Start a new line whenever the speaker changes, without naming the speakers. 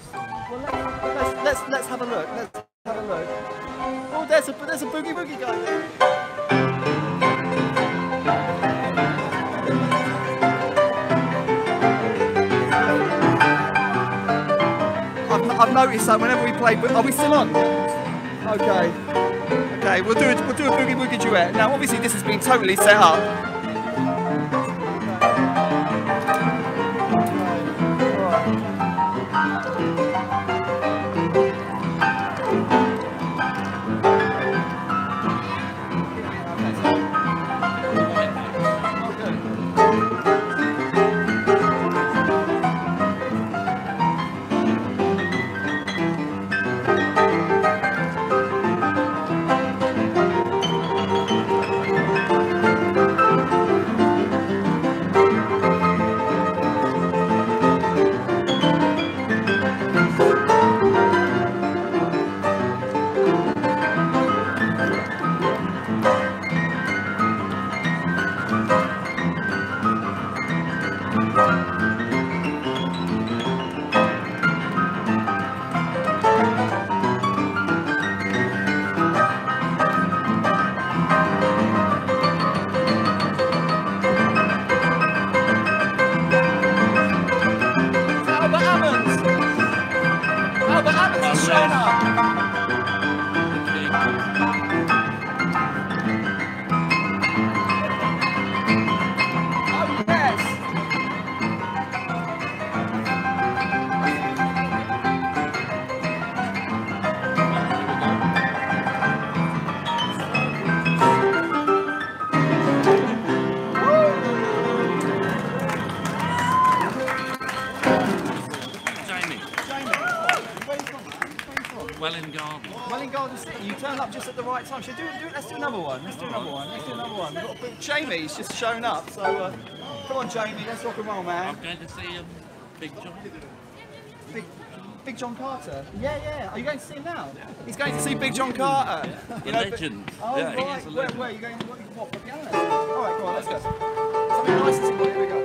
Well, let's have a look. Let's have a look. Oh, there's a boogie woogie guy there. I've noticed that whenever we play, are we still on? Okay. Okay, we'll do a boogie woogie duet. Now, obviously, this has been totally set up. Welling Garden City, you turned up just at the right time. Should let's do another one. Let's do another one. We've got Jamie's just shown up, so come on, Jamie, let's rock and roll, man.
I'm going to see Big John.
Big John Carter? Yeah. Are you going to see him now? He's going to see Big John Carter.
The legend.
Oh,
yeah,
right.
He is a legend.
Where are you going? What, the piano? All right, go on, let's go. Something nice to see. Here we go.